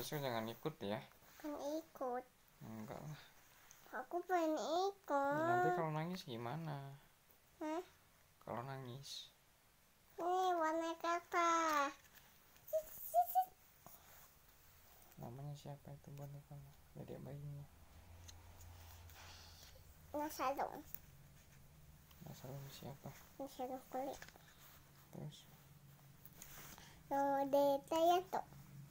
besok jangan ikut ya. Kan ikut. Enggak lah. Aku pengen ikut. Ya, nanti kalau nangis gimana? Hah? Kalau nangis. Ini warna kata. Namanya siapa itu bonekanya? Dedek bayinya. Nasalong. Nasalong siapa? Nasalong kulit. Terus? Nodeta ya toh.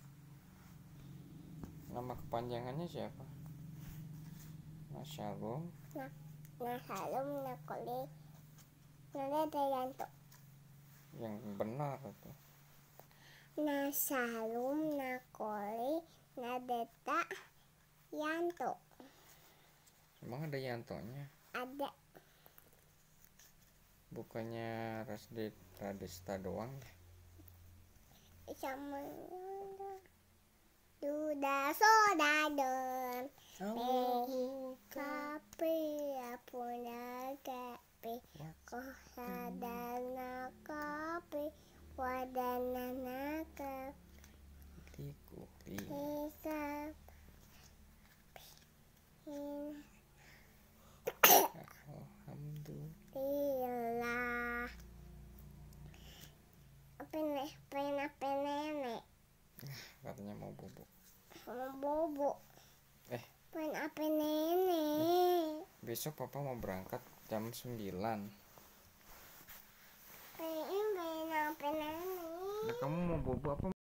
Nama kepanjangannya siapa? Nasalong. Nasalong nakoli. Nodeta ya toh. Yang benar itu. Nasalong nakoli. Nodeta Yanto. Emang ada Yantonya? Ada. Bukannya Radesta doang ya? Sama Duda soda don. Kape apuna kape. Kohadana kape. Wadana kape. Likupi. Hisap. Alhamdulillah. Apa nenek? Katanya mau bobo. Mau bobo. Pengen apa nenek? Besok papa mau berangkat jam 9. Pengen apa nenek? Nah, kamu mau bobo apa?